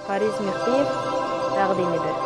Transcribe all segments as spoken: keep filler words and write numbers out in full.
Fariz Müxtiyev təqdimidir.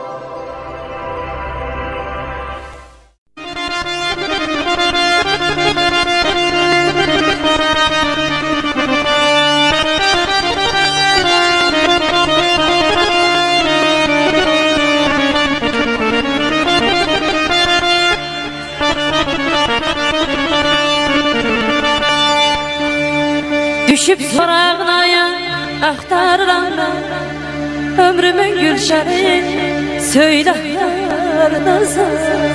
Düşüp sorağınaya axtarıram ben ömrümün gülşəni, söylə yardasan.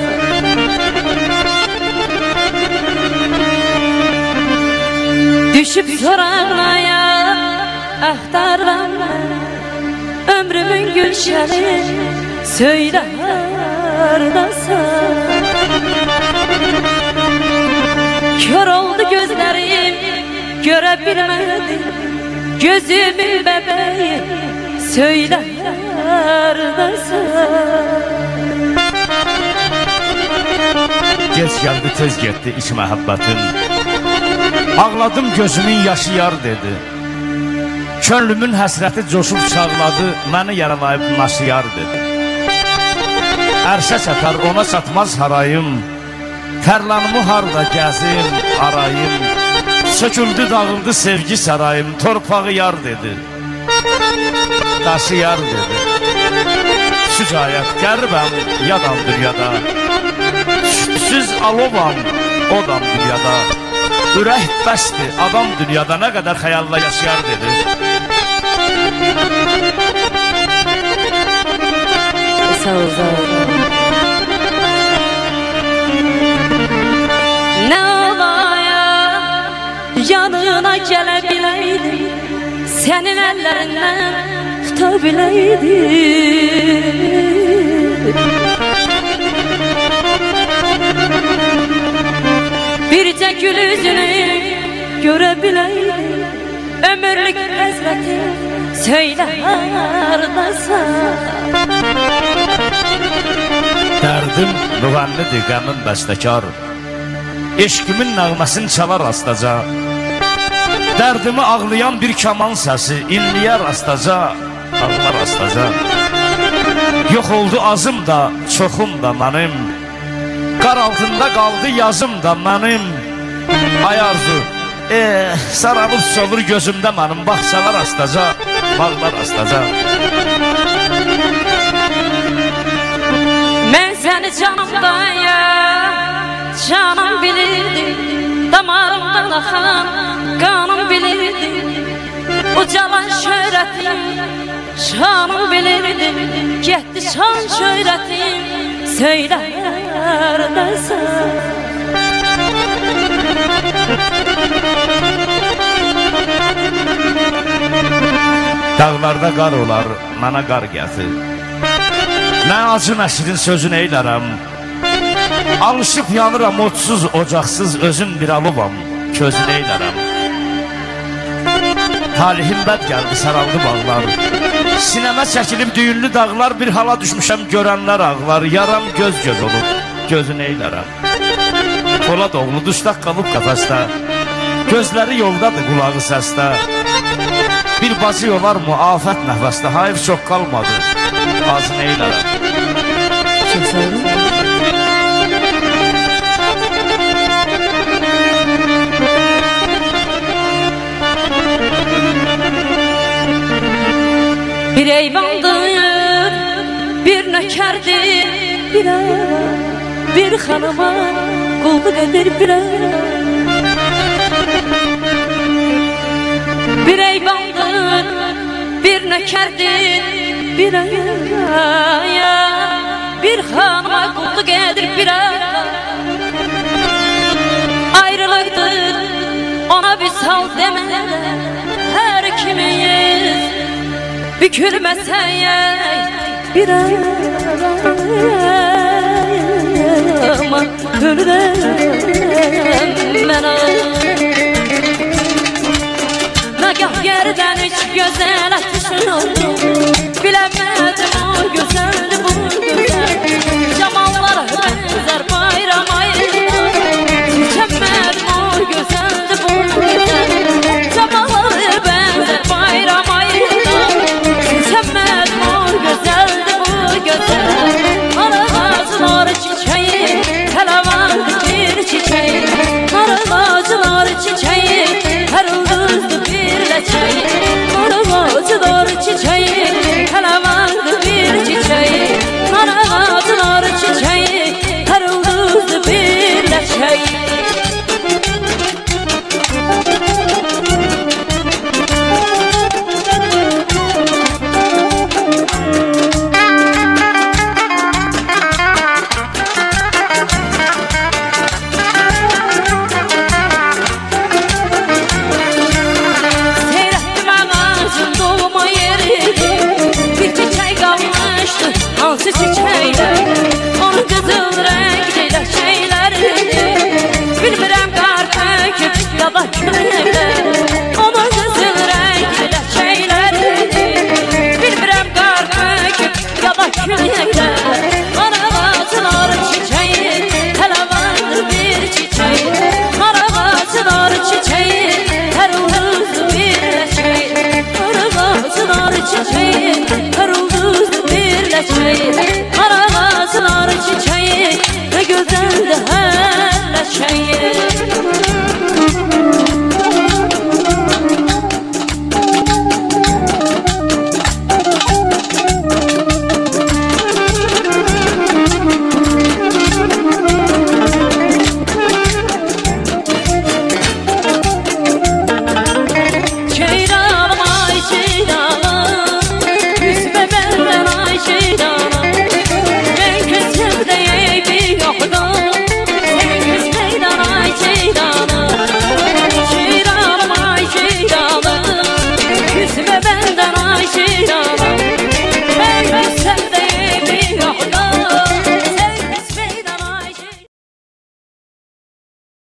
Düşüp sorağınaya axtarıram ben ömrümün gülşəni, söylə yardasan. Kör oldu gözlerim, göre bilmedim gözümün bebeği, söyle neredesin? Geç geldi tez gitti iç məhəbbətin, ağladım gözümün yaşı yar dedi. Könlümün həsrəti coşub çağladı, məni yaralayıb naşı yar dedi. Ərşə çatar ona çatmaz harayım, tərlanımı harda gəzim arayım. Söküldü dağıldı sevgi sarayım, torpağı yar dedi, daşı yar dedi. Şücayət qəribəm yadam dünyada, sütsüz alovam odam dünyada. Ürək bəsdir adam dünyada, nə qədər xəyalla yaşayar dedi. Sağ ol, sağ ol. Ne olaya yanına gələ biləydim, sənin əllərindən tuta biləydim. Bircə gül üzünü görə biləydim, ömürlük həsrəti söylə hardasan. Dərdim müğənnidir, qəmin bəstəkar, eşkimin nəğməsini çalar astaca. Dərdimi ağlayan bir kaman səsi inləyər astaca, ağlar astaca. Yox oldu azım da, çoxum da mənim, qar altında qaldı yazım da mənim. Ay arzu, eh, saralıb solur gözümdə mənim, baxsalar astaca, bağlar astaca. Mən səni canımdaya, canım bilirdim, damarımdan axan qanım bilirdim. Ucalan şöhrətim, şanım bilirdim, getdi şan şöhrətim, söylə neredesin? Dağlarda qar olar, mənə qar gətir, nə acı nəşrin sözünü eylərəm. Alışıb yanıram otsuz, ocaqsız, özüm bir alıvam, közünü eylərəm. Talihim bəd gəldi, saraldı bağlar, sinəmə çəkilib düyünlü dağlar. Bir hala düşmüşəm, görənlər ağlar, yaram göz göz olub, gözünü eylərəm. Polad oğlu dustaq qalıb qəfəsdə, gözləri yoldadır, qulağı səsdə. Bir bacı yolar mı afət nəfəsdə, hayır çox qalmadı, ağzını eylərəm. Çok sağ olun. Bir eyvandır, bir nökərdir, bir ara, bir xanıma qulluq edir bir ara. Bir eyvandır, bir nökərdir, bir ara, bir xanıma qulluq edir bir ara. Ayrılıqdır, ona bir sal demədən, hər kimiyiz bükülməsək bir ayağıma hürdən mənə. Nagah yerdən üç gözəl atışın oldu, biləmədim o gözəl